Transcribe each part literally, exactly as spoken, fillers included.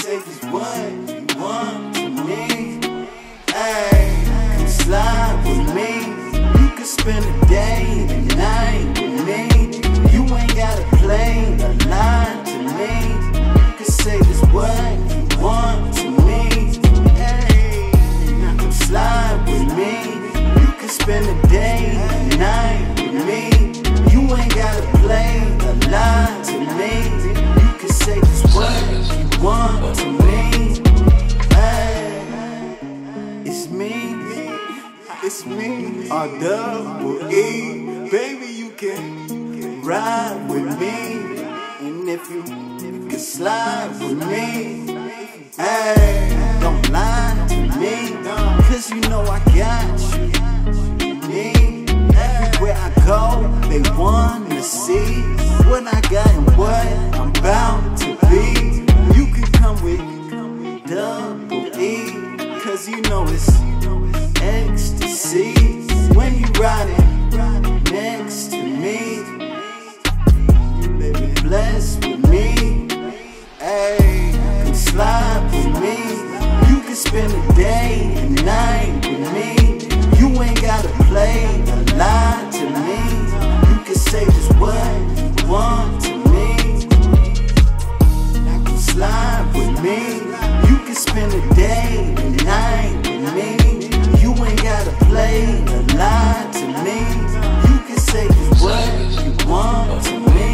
say just what you want to me. Hey, come slide with me. You can spend a day and night with me. You ain't gotta play a line to me. You can say just what you want to me. Hey, now come slide with me. You can spend a day and night with me. You ain't gotta play a line to me. You can say just what you want to me. Hey, it's me, it's me, R double E. Baby, you can ride with me, and if you can slide with me, hey, don't lie to me, cause you know I got you. Me, everywhere I go, they wanna see what I got and what I'm about to be. You can come with double E, cause you know it's ecstasy when you riding next to me. You be blessed with me. Hey, come slide with me. You can spend a day and night with me. You ain't gotta play a lie to me. You can say just what you want to me. Now come slide with me. You can spend a day and night with me. You ain't gotta play a lie to me. You can say just what you want to me.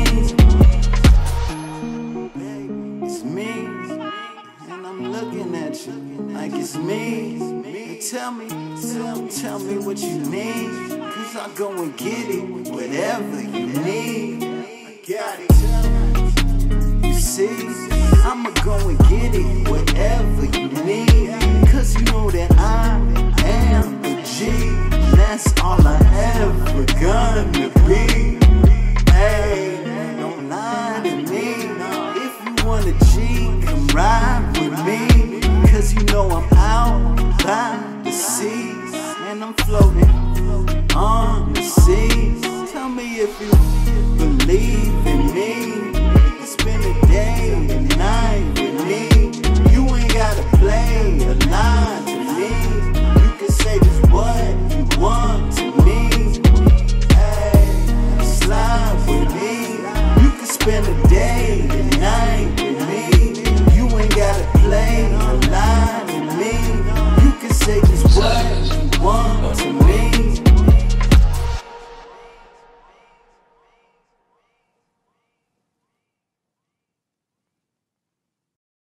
Baby, it's me, and I'm looking at you like it's me. And tell me, tell, tell me what you need, cause I'll go and get it, whatever you need. I got it. You see, I'ma go and get it, whatever you need, cause you know that I am a G. That's all I ever gonna be. Hey, don't lie to me. If you want a G, come ride with me, cause you know I'm out by the seas, and I'm floating on the seas. Tell me if you believe in me. You can spend a day and night with me. You ain't gotta play a line to me. You can say just what you want to me. Hey, slide with me. You can spend a day and night with me. You ain't gotta play a line.